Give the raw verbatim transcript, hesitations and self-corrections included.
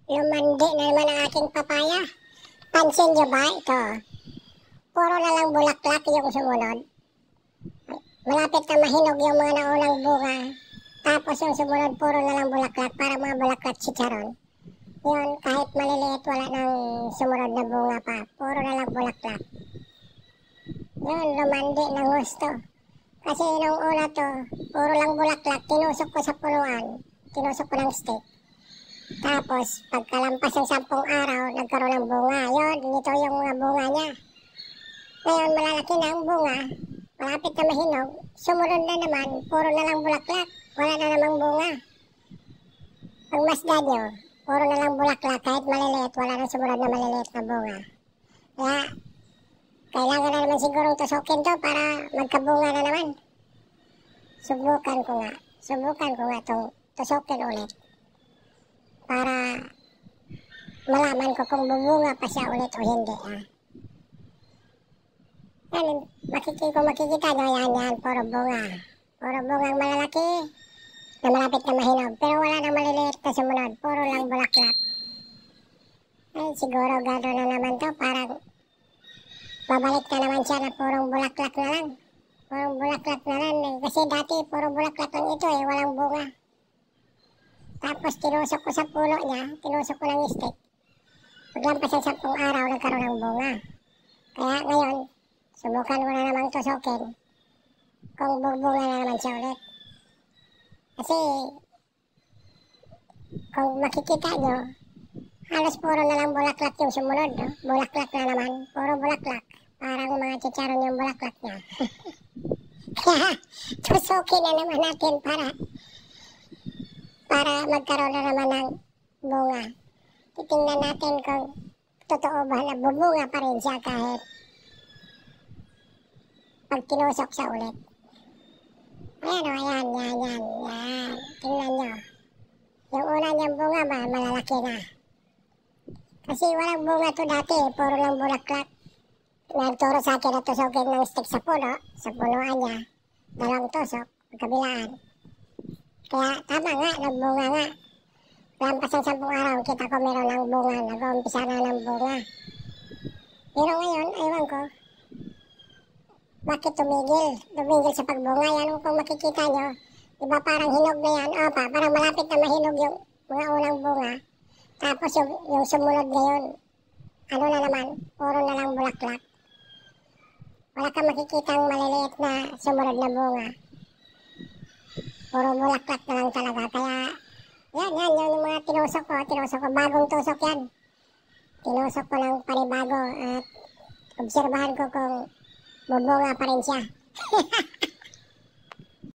Lumandi na naman ang aking papaya. Pansin nyo ba ito? Puro na lang bulaklak yung sumunod. Malapit na mahinog yung mga naunang bunga. Tapos yung sumunod, puro na lang bulaklak para mga bulaklak chicharon. Yun, kahit maliliit, wala nang sumunod na bunga pa. Puro na lang bulaklak. Yun, lumandi ng gusto. Kasi nung una to, puro lang bulaklak, tinusok ko sa punuan. Tinusok ko ng stick. Tapos, pagkalampas ng sampung araw, nagkaroon ng bunga. Yun, ito yung mga bunga niya. Ngayon, malalaki na ang bunga. Malapit na mahinog. Sumunod na naman, puro na lang bulaklak. Wala na namang bunga. Pag masdan nyo, puro na lang bulaklak. Kahit maliliit, wala na sumunod na maliliit na bunga. Kaya, kailangan na naman sigurong tusukin to para magkabunga na naman. Subukan ko nga. Subukan ko nga itong tusukin ulit. Para malaman ko kung bubunga pa siya ulit o hindi. Ah. Yan, makikita, kung makikita nyo, yan, yan, puro bunga. Puro bungang malalaki na malapit na mahinog. Pero wala nang maliliit na sumunod. Puro lang bulaklak. Ay, siguro gano'n na naman to. Parang babalik na naman siya na purong bulaklak na lang. Purong bulaklak na lang. Eh. Kasi dati puro bulaklak lang ito eh. Walang bunga. Tapos tinusok ko sa puno niya, tinusok ko ng stick. Paglampas ng sampung araw, nagkaroon ng bunga. Kaya ngayon, subukan ko na namang tusukin kung bubunga na naman siya ulit. Kasi, kung makikita nyo, halos puro na lang bulaklak yung sumunod. No? Bulaklak na naman, puro bulaklak. Parang mga chicharon yung bulaklak niya. Kaya, tusukin na naman natin para para magkaroon na naman ng bunga. Titingnan natin kung totoo ba na bubunga pa rin siya kahit pag tinusok sa ulit. Ayan o, ayan, yan, yan, yan. Tingnan nyo. Yung una niyang bunga ba, malalaki na. Kasi walang bunga to dati, puro lang bulaklak. Nagturo sa akin na tusokin ng stick sa puno, sa punuan niya. Dalawang tusok, magkabilaan. Kaya tama nga, nagbunga nga. Lampas ang sampung araw, kita ko meron ng bunga, nag-uumpisa na ng bunga. Pero ngayon, aywan ko, bakit tumigil? Tumigil sa pagbunga, yan kung makikita nyo. Diba parang hinog na yan? O pa, parang malapit na mahinog yung mga unang bunga. Tapos yung, yung sumunod ngayon, ano na naman, puro na lang bulaklak. Wala kang makikitang maliliit na sumunod na bunga. Puro bulaklak na lang talaga. Kaya, yan, yan, yung mga tinusok ko, tinusok ko, bagong tusok yan. Tinusok ko ng panibago at obserbahan ko kung bubunga pa rin siya.